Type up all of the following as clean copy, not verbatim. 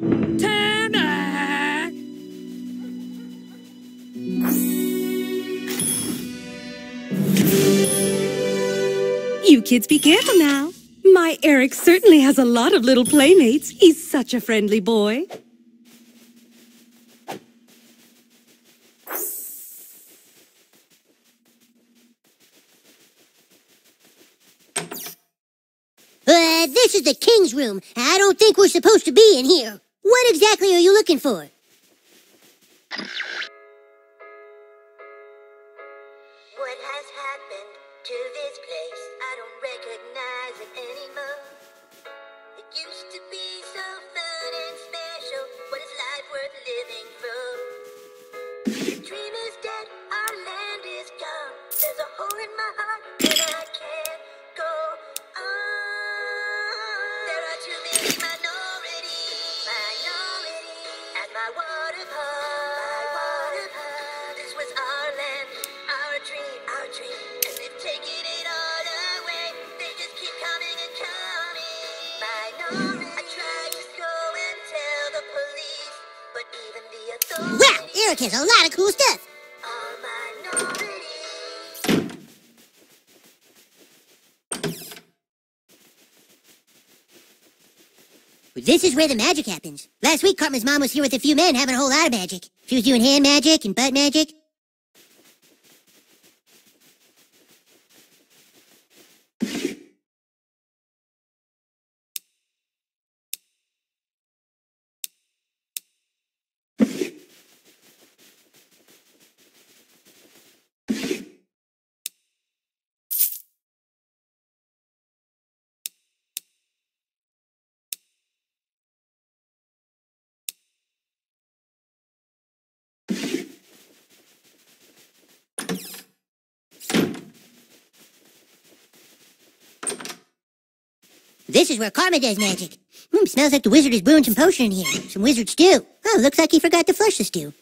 Timmy! You kids be careful now. My Eric certainly has a lot of little playmates. He's such a friendly boy. This is the king's room. I don't think we're supposed to be in here. What exactly are you looking for? What has happened to this place? I don't recognize it anymore. It used to be so fun and special. What is life worth living for? The dream is dead, our land is gone. There's a hole in my heart and I can't go on. There are too many minorities at my water park. This was our land, our dream. And they've taken it all away. They just keep coming and coming. I tried to go and tell the police, but even the authorities. Wow, Eric has a lot of cool stuff. Are minorities. This is where the magic happens. Last week, Cartman's mom was here with a few men having a whole lot of magic. She was doing hand magic and butt magic. This is where Cartman does magic. Smells like the wizard is brewing some potion in here. Some wizard stew. Oh, looks like he forgot to flush the stew.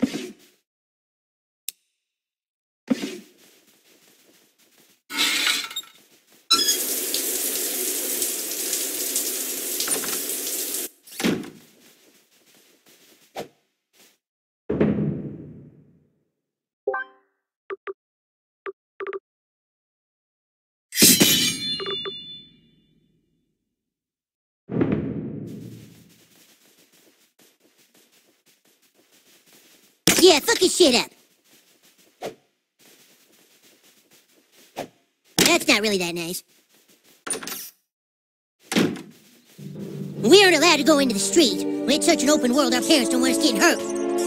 Yeah, fuck his shit up. That's not really that nice. We aren't allowed to go into the street. When it's such an open world, our parents don't want us getting hurt.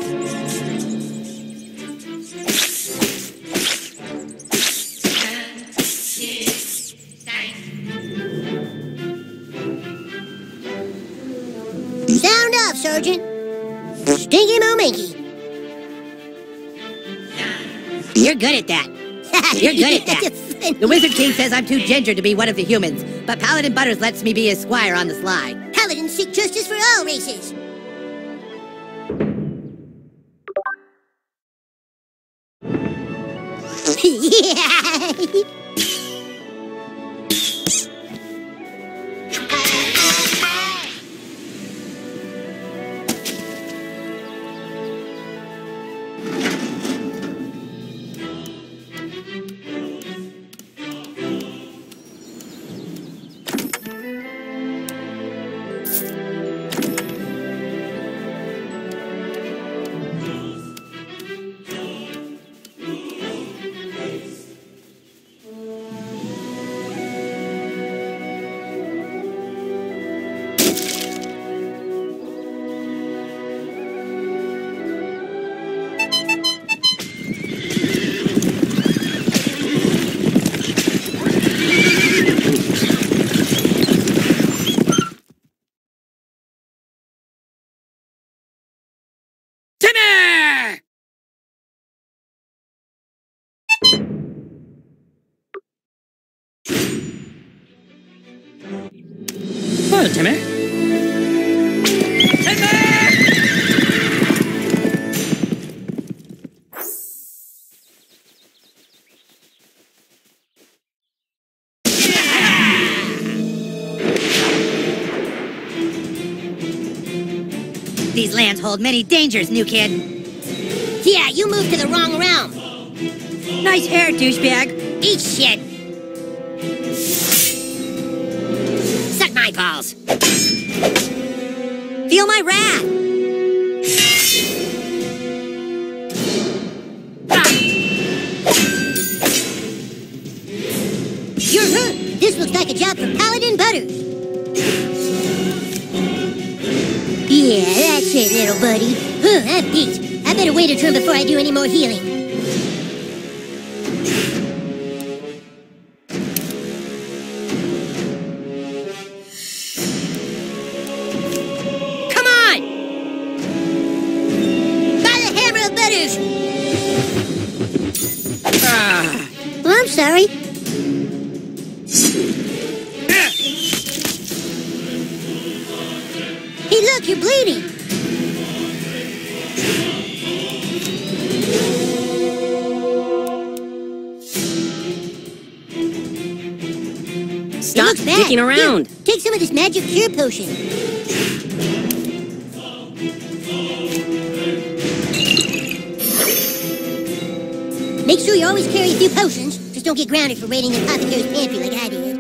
Sound off, Sergeant. Stinky Mo Minky. You're good at that. You're good at that. The Wizard King says I'm too ginger to be one of the humans, but Paladin Butters lets me be his squire on the sly. Paladins seek justice for all races. Yeah. Hello, Timmy. These lands hold many dangers, new kid. Yeah, you moved to the wrong realm. Nice hair, douchebag. Eat shit. Suck my balls. Feel my wrath. You're hurt. This looks like a job for Paladin Butters. Yeah, that's it, little buddy. I'm beat. I better wait a turn before I do any more healing. Come on! By the hammer of Butters! Oh, I'm sorry. Hey, look, you're bleeding. Stop dicking around. Here, take some of this magic cure potion. Make sure you always carry a few potions. Just don't get grounded for raiding the apothecary's pantry like I did.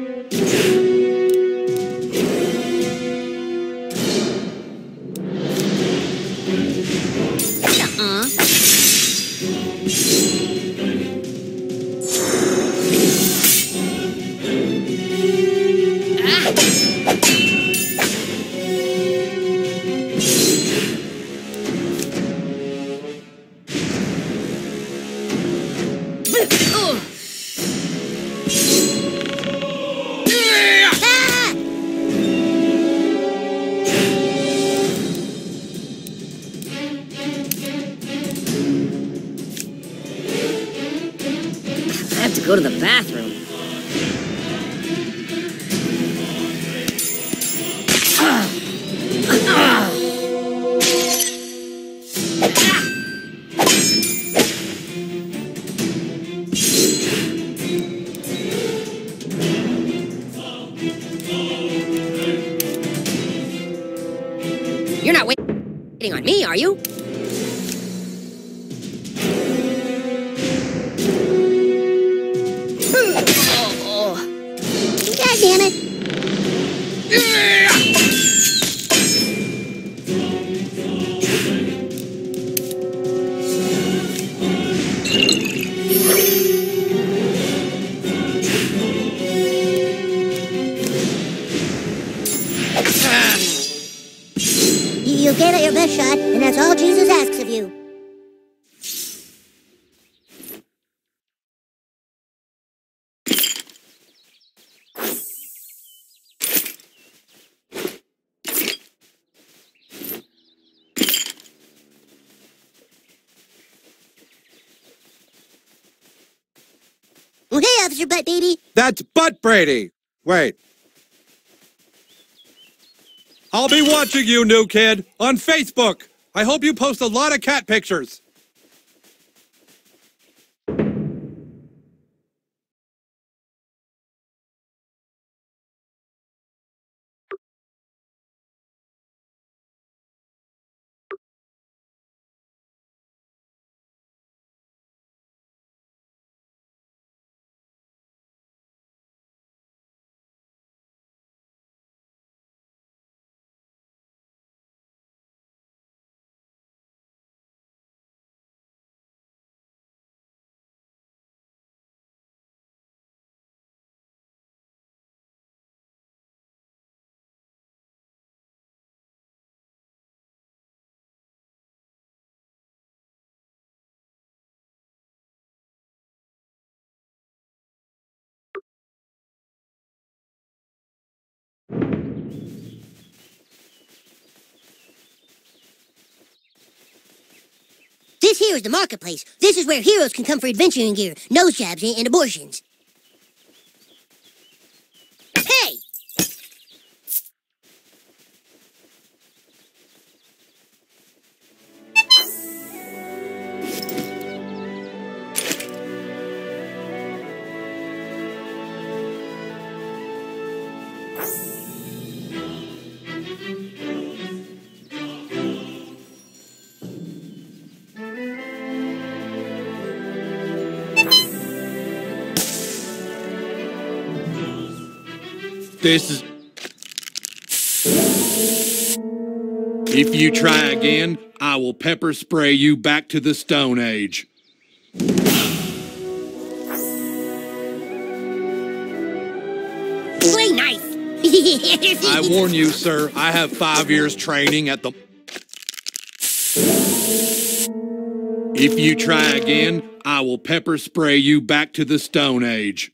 I have to go to the bathroom. You're not waiting on me, are you? God damn it. You gave it your best shot, and that's all Jesus asks of you. Well, hey, Officer Butt Baby. That's Butt Brady. Wait. I'll be watching you, new kid, on Facebook. I hope you post a lot of cat pictures. This here is the marketplace. This is where heroes can come for adventuring gear, nose jabs, and abortions. Hey! This is... If you try again, I will pepper spray you back to the Stone Age. Play nice. I warn you, sir, I have 5 years training at the... If you try again, I will pepper spray you back to the Stone Age.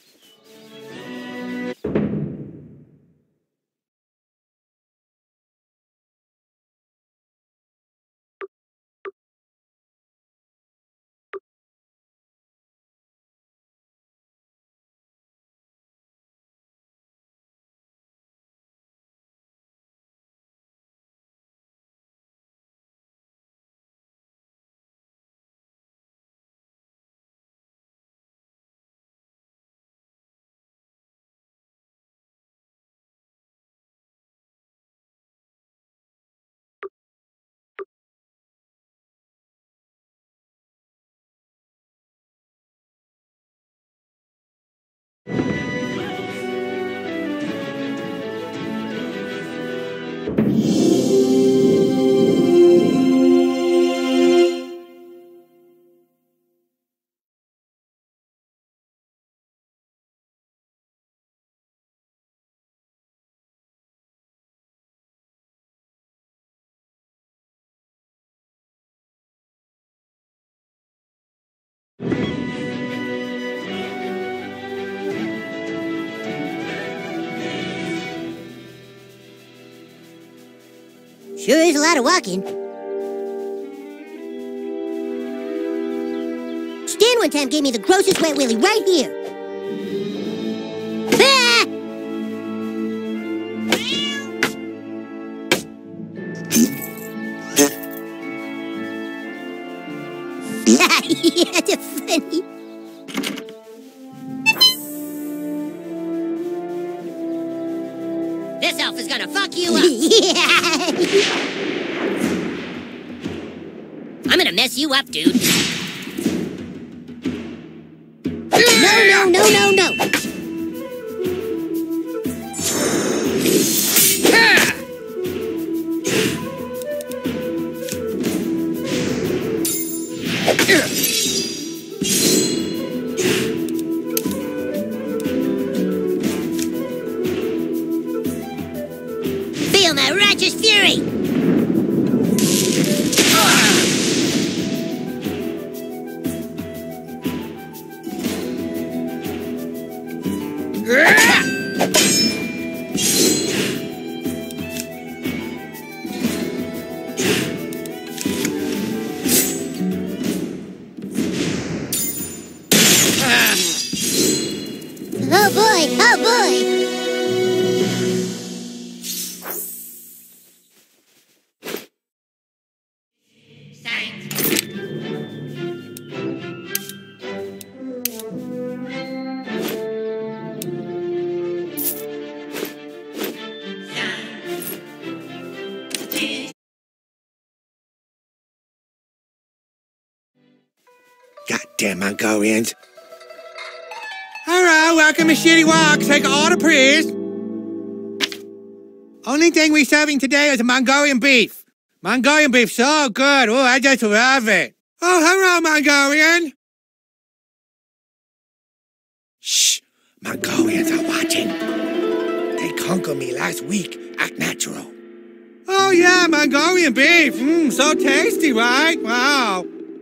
Sure is a lot of walking. Stan one time gave me the grossest wet willy right here. Ah! Yeah, that's funny. This elf is gonna fuck you up. I'm gonna mess you up, dude. No. Feel my righteous fury. Oh boy. Goddamn Mongolians. Alright, welcome to Shitty Walk. Take an order, please. Only thing we're serving today is a Mongolian beef. Mongolian beef, so good. Oh, I just love it. Oh, hello, Mongolian. Shh, Mongolians are watching. They conquered me last week. Act natural. Oh, yeah, Mongolian beef. So tasty, right? Wow.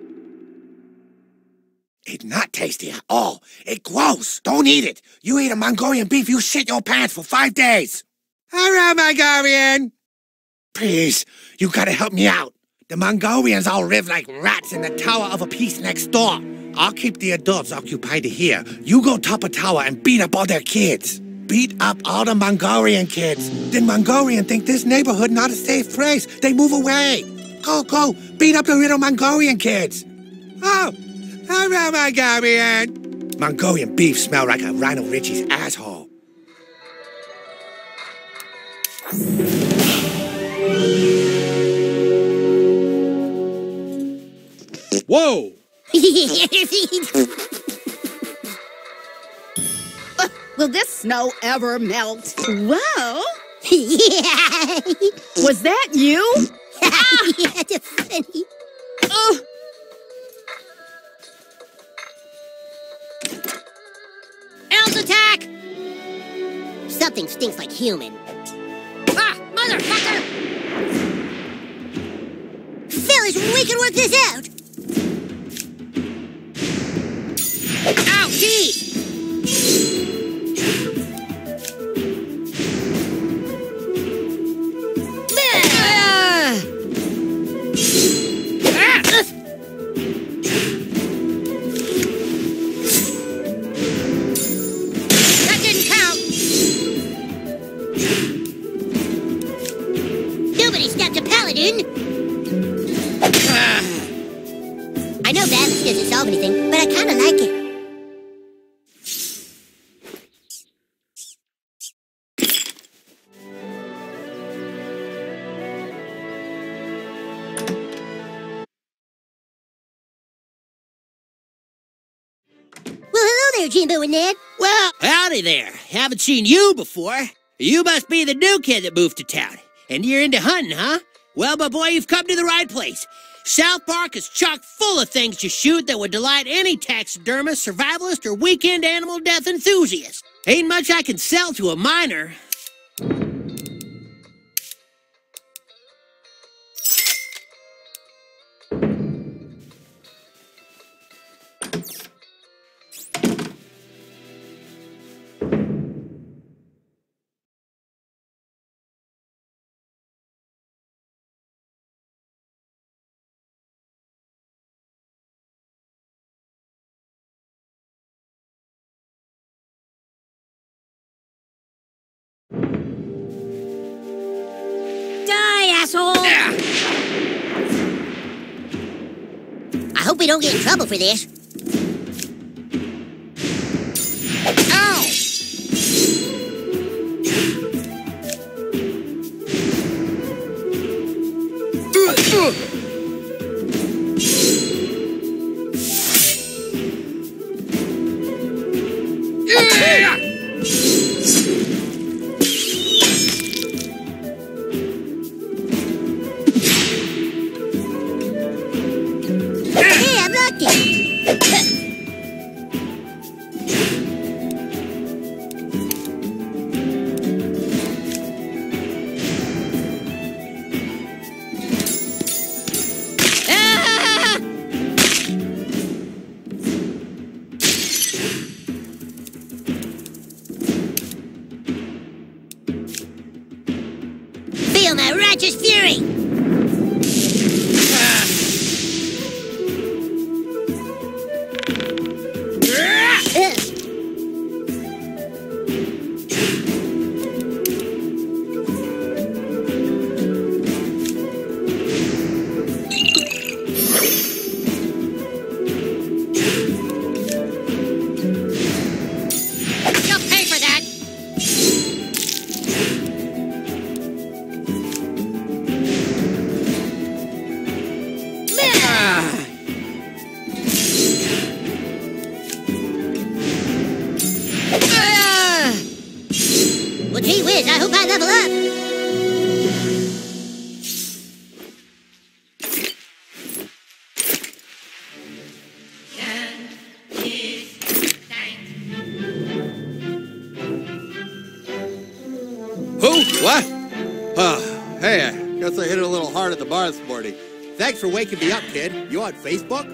It's not tasty at all. It's gross. Don't eat it. You eat a Mongolian beef, you shit your pants for 5 days. All right, Mongolian. Please, you gotta help me out. The Mongolians all live like rats in the tower of a piece next door. I'll keep the adults occupied here. You go top a tower and beat up all their kids. Beat up all the Mongolian kids. Then Mongolian think this neighborhood not a safe place. They move away. Go, beat up the little Mongolian kids. Oh, hello, Mongolian. Mongolian beef smell like a Rhino Richie's asshole. Whoa! Will this snow ever melt? Well, Yeah. Was that you? Yeah, that's funny. Oh, Elves attack! Something stinks like human. Ah, motherfucker! Fellas, we can work this out. Ow, geez! That didn't count. Nobody stopped a paladin. I know violence doesn't solve anything, but I kind of like it. Well, hello there, Jimbo and Ned. Well, howdy there. Haven't seen you before. You must be the new kid that moved to town. And you're into hunting, huh? Well, my boy, you've come to the right place. South Park is chock full of things to shoot that would delight any taxidermist, survivalist, or weekend animal death enthusiast. Ain't much I can sell to a minor. Die, asshole! I hope we don't get in trouble for this. Ow! Hey, I blocked it. Ah! Feel my righteous fury. You'll pay for that! Well, gee whiz, I hope I level up. Who? What? Hey, I guess I hit it a little hard at the bar this morning. Thanks for waking me up, kid. You on Facebook?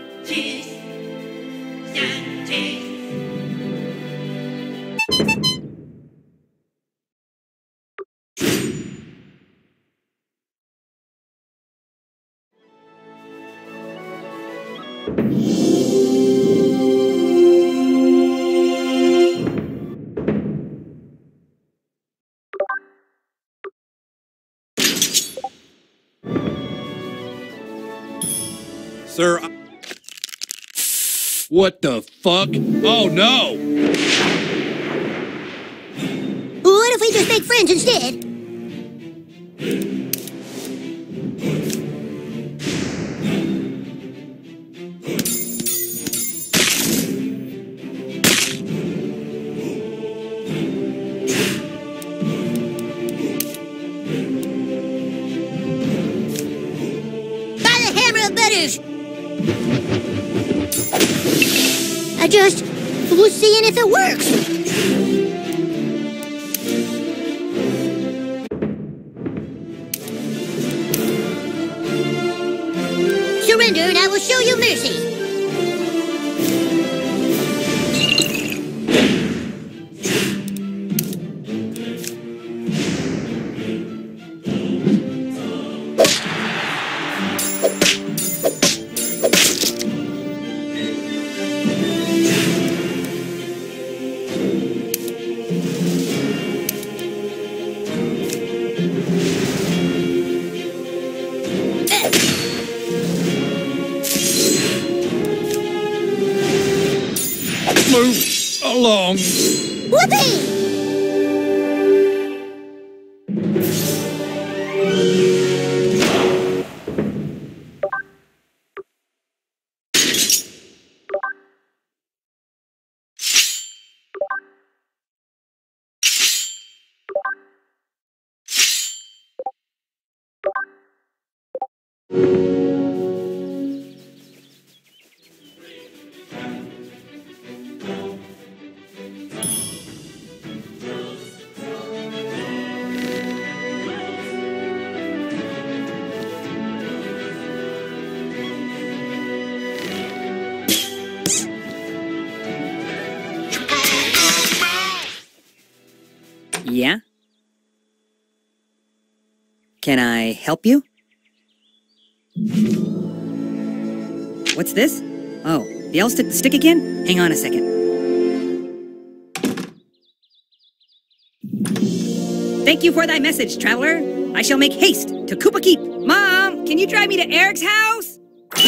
Sir, what the fuck? Oh no! What if we just make friends instead? of butters. I just was seeing if it works. Surrender and I will show you mercy. Move along. Whoopee! Yeah? Can I help you? What's this? Oh, the elves took the stick again? Hang on a second. Thank you for thy message, traveler. I shall make haste to Koopa Keep. Mom, can you drive me to Eric's house?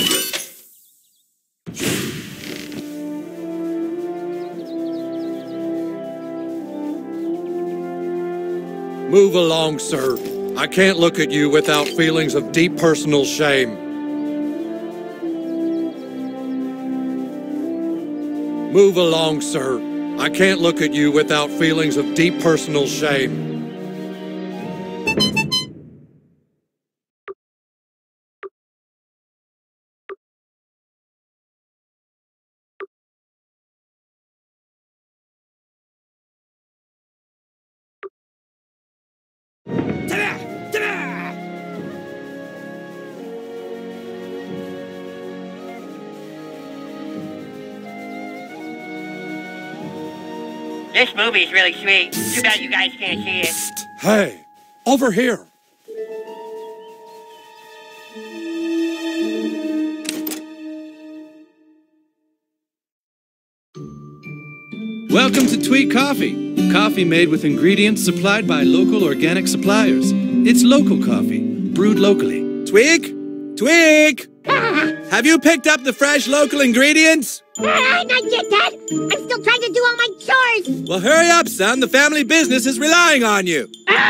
Move along, sir. I can't look at you without feelings of deep personal shame. Move along, sir. I can't look at you without feelings of deep personal shame. This movie's really sweet. Too bad you guys can't see it. Hey, over here. Welcome to Tweak Coffee. Coffee made with ingredients supplied by local organic suppliers. It's local coffee, brewed locally. Tweak? Tweak! Have you picked up the fresh local ingredients? Not yet, Dad. I'm still trying to do all my chores. Well, hurry up, son. The family business is relying on you.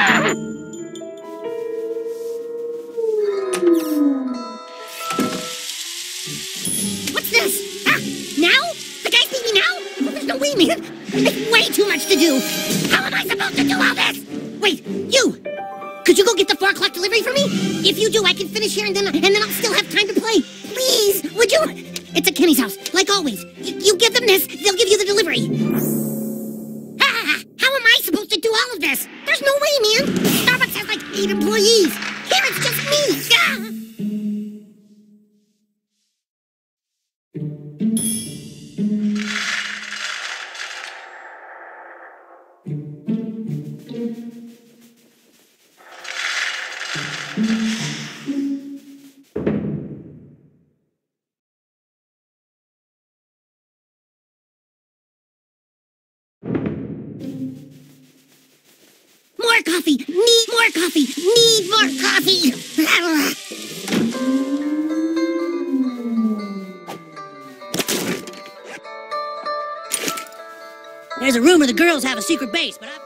What's this? Now? The guys need me now? There's no way, man. It's way too much to do. How am I supposed to do all this? Wait, you! Could you go get the 4 o'clock delivery for me? If you do, I can finish here and then I'll still have time to play. Please, would you? It's at Kenny's house, like always. You give them this, they'll give you the delivery. How am I supposed to do all of this? There's no way, man. Starbucks has like 8 employees. Here it's just me. More coffee! Need more coffee! Need more coffee! There's a rumor the girls have a secret base, but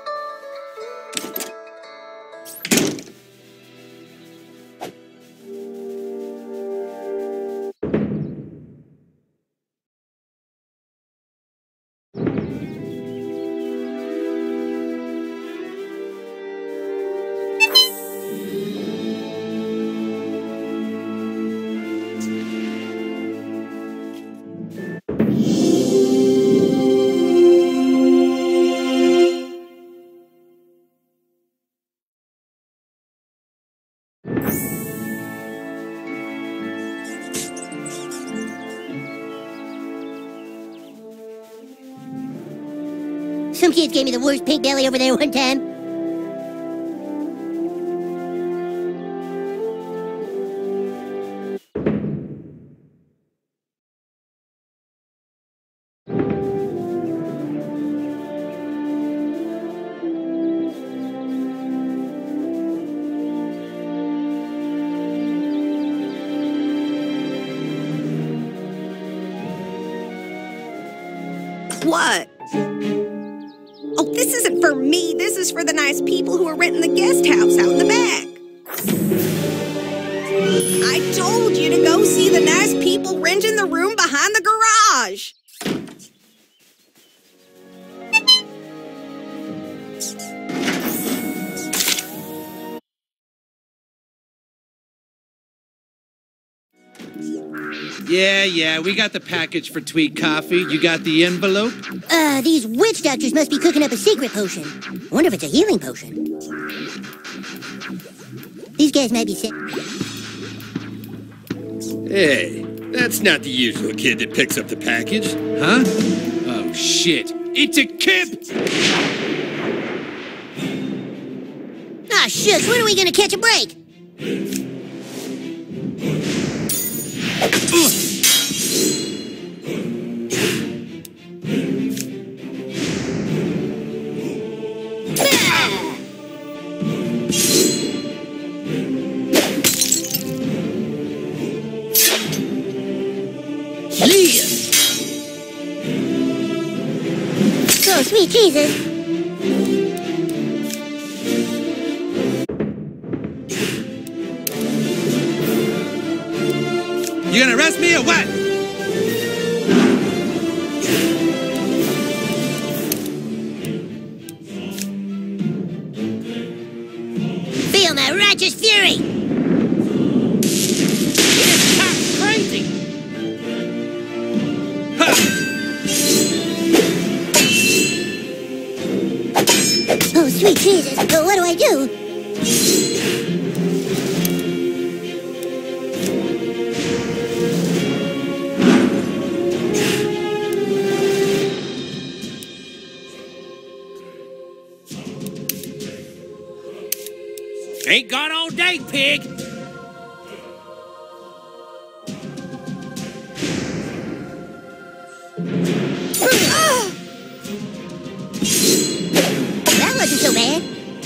Some kids gave me the worst pink belly over there one time. What? Oh, this isn't for me. This is for the nice people who are renting the guest house out in the back. I told you to go see the nice people renting the room behind the garage. Yeah, we got the package for Tweet Coffee. You got the envelope? These witch doctors must be cooking up a secret potion. I wonder if it's a healing potion. These guys might be sick. Hey, that's not the usual kid that picks up the package. Huh? Oh, shit. It's a kid! Ah, shucks, when are we gonna catch a break? Oh, sweet Jesus. You gonna arrest me or what? Feel my righteous fury! This cop's crazy! Oh, sweet Jesus, oh, what do I do? Ain't gone all day, pig! That wasn't so bad.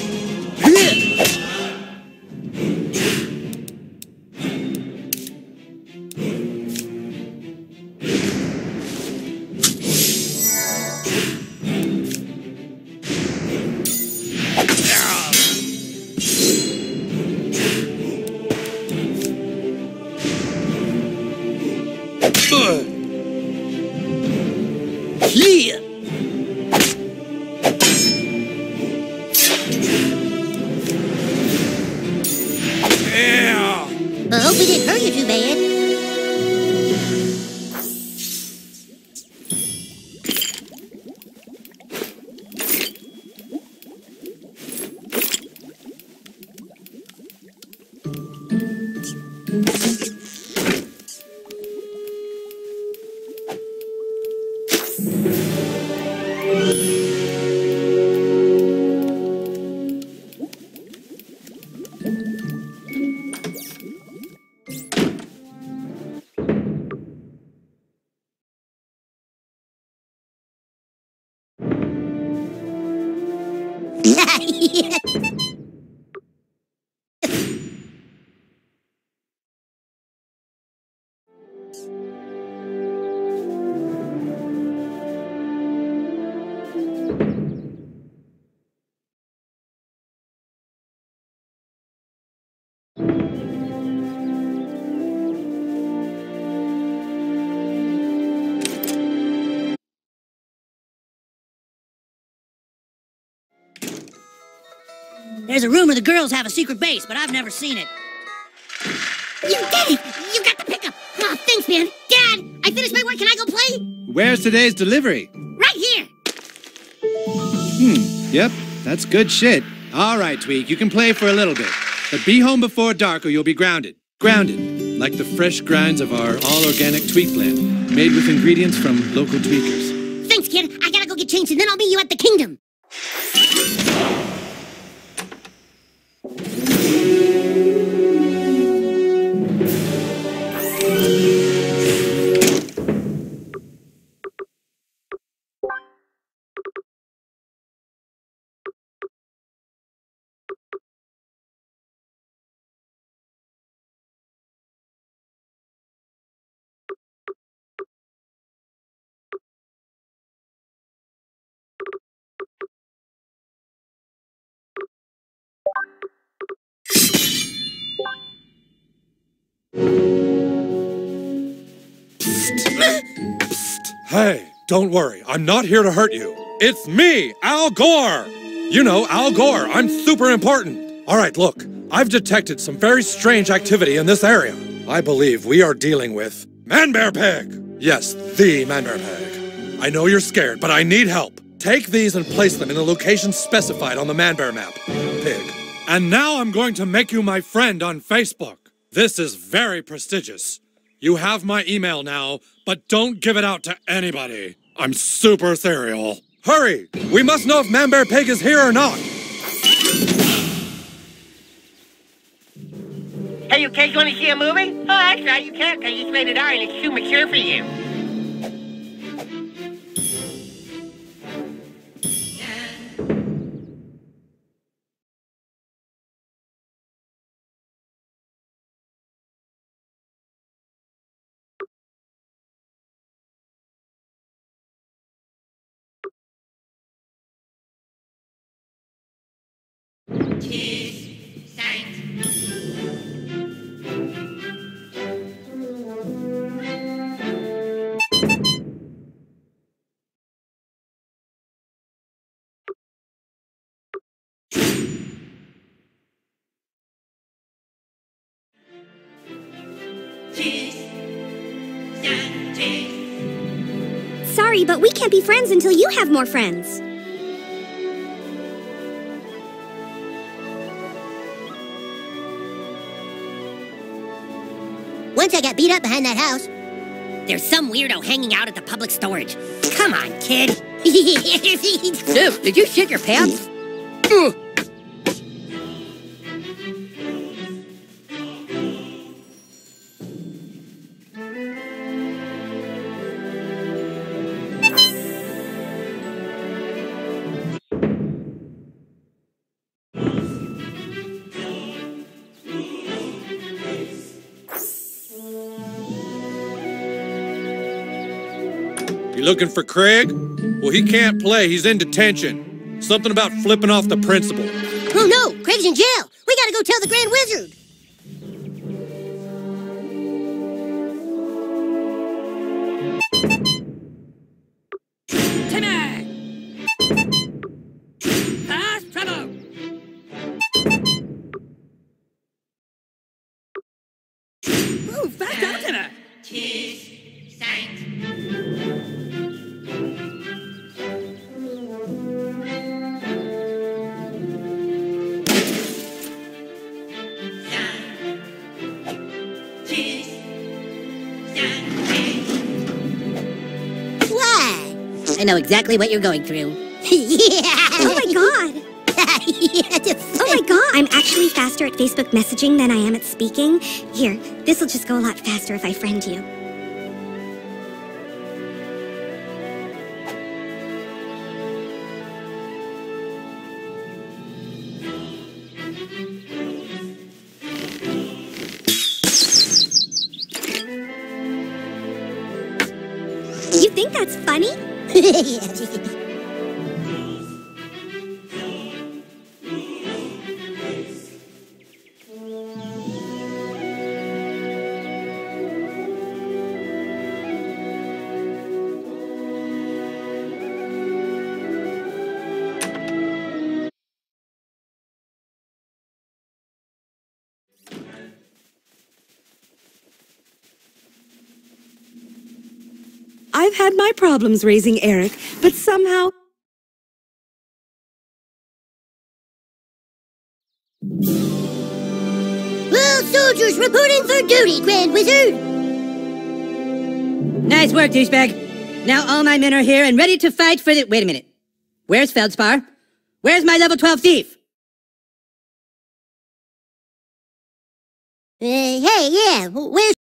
Yeah! I hope we didn't hurt you too bad. There's a rumor the girls have a secret base, but I've never seen it. You did it! You got the pickup! Oh, thanks, man. Dad, I finished my work. Can I go play? Where's today's delivery? Right here! Yep, that's good shit. All right, Tweak, you can play for a little bit. But be home before dark or you'll be grounded. Grounded, like the fresh grinds of our all-organic tweak blend, made with ingredients from local tweakers. Thanks, kid. I gotta go get get changed, and then I'll meet you at the kingdom. Hey, don't worry. I'm not here to hurt you. It's me, Al Gore. You know, Al Gore. I'm super important. All right, look. I've detected some very strange activity in this area. I believe we are dealing with Man-Bear Pig. Yes, the Man-Bear Pig. I know you're scared, but I need help. Take these and place them in the location specified on the Man-Bear map, Pig. And now I'm going to make you my friend on Facebook. This is very prestigious. You have my email now, but don't give it out to anybody. I'm super serial. Hurry! We must know if Man-Bear Pig is here or not. Hey, you kids want to see a movie? Oh, that's right, you can't because it's rated R and it's too mature for you. Sorry, but we can't be friends until you have more friends. Once I got beat up behind that house. There's some weirdo hanging out at the public storage. Come on, kid. Dude, did you shit your pants? You looking for Craig? Well, he can't play. He's in detention. Something about flipping off the principal. Oh no, Craig's in jail. We gotta go tell the Grand Wizard. Timmy! Fast trouble! Ooh, fast out, Timmy! I know exactly what you're going through. Yeah! Oh my god! Yeah, Oh my god! I'm actually faster at Facebook messaging than I am at speaking. Here, this'll just go a lot faster if I friend you. You think that's funny? I've had my problems raising Eric, but somehow... Well, soldiers reporting for duty, Grand Wizard. Nice work, douchebag. Now all my men are here and ready to fight for the— Wait a minute. Where's Feldspar? Where's my level 12 thief? Hey, yeah, where's